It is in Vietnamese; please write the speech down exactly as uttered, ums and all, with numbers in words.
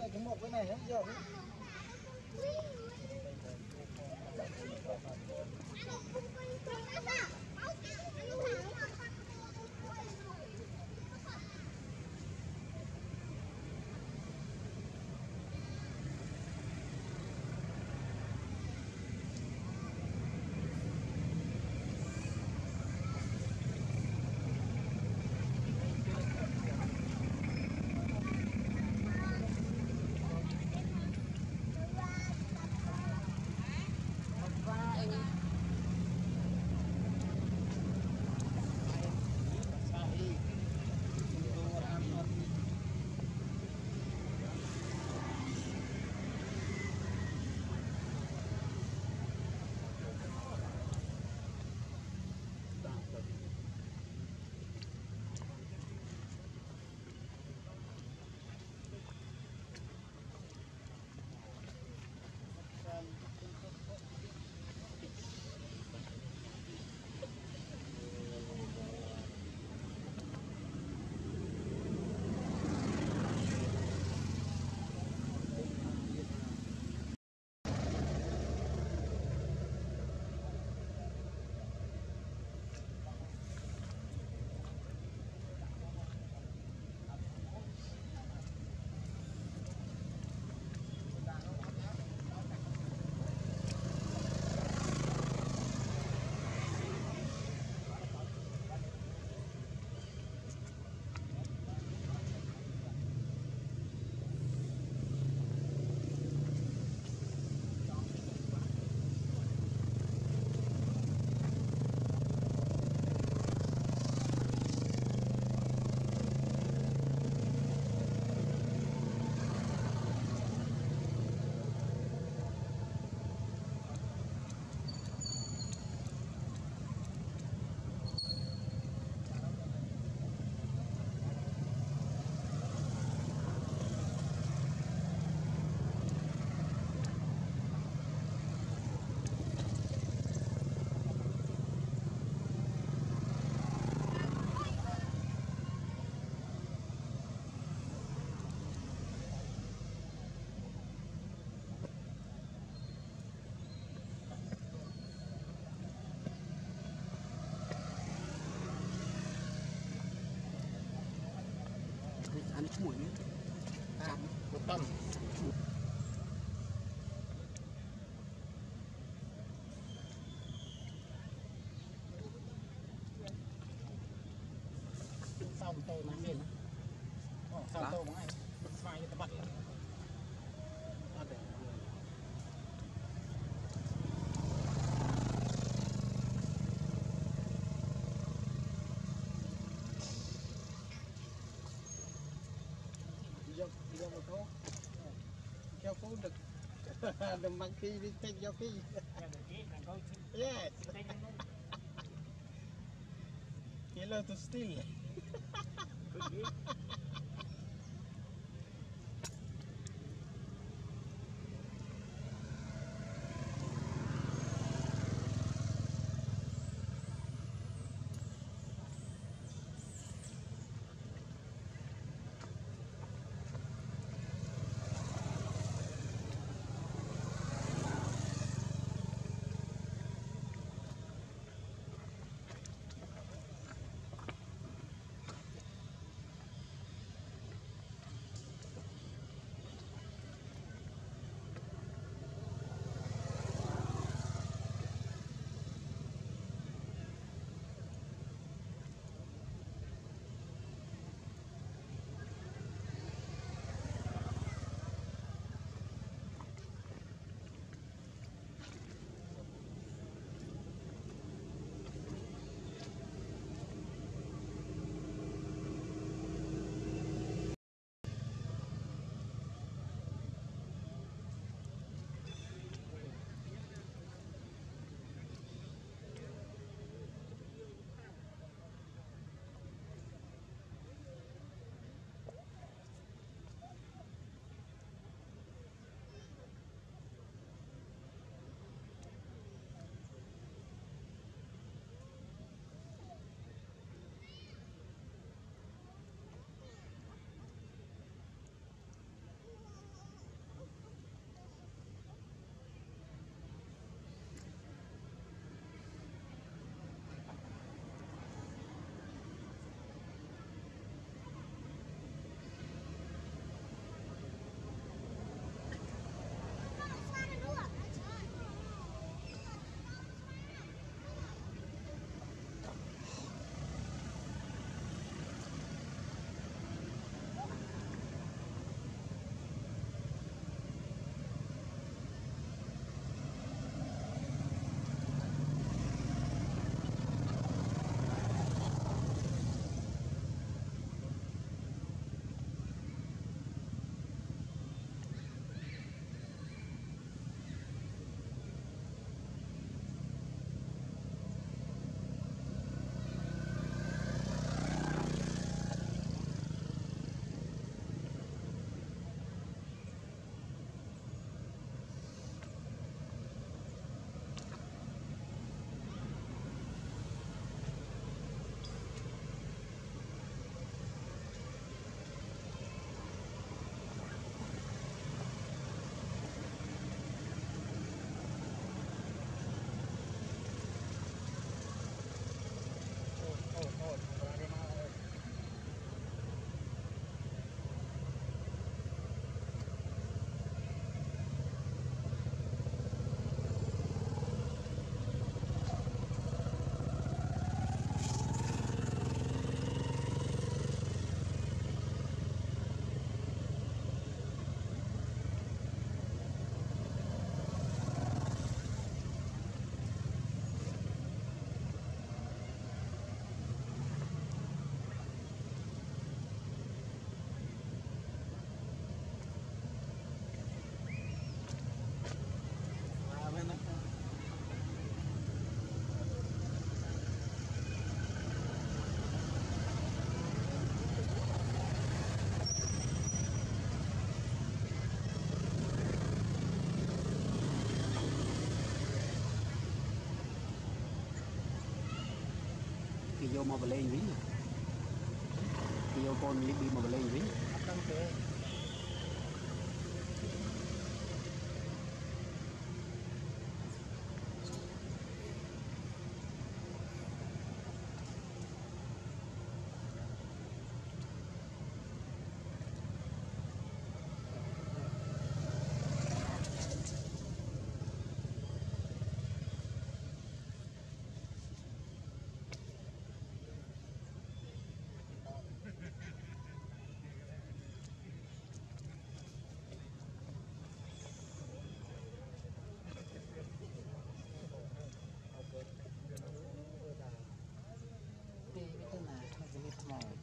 này cái một cái này hết giờ. Ăn chuối nhé. À, một tầm. Sao một tô mà miền. Ồ, sao tô mà anh. Xoay cho bật. À, để. Đi vô một tô. Theo phố được. The monkey will take your key. Yes. Hello to steal. ยวมาเล่นวิ่งเดียวคนลิบบีมาเล่นวิ่งตั้งเตะ ตีไม่ต้องมาไม่จะมีขโมย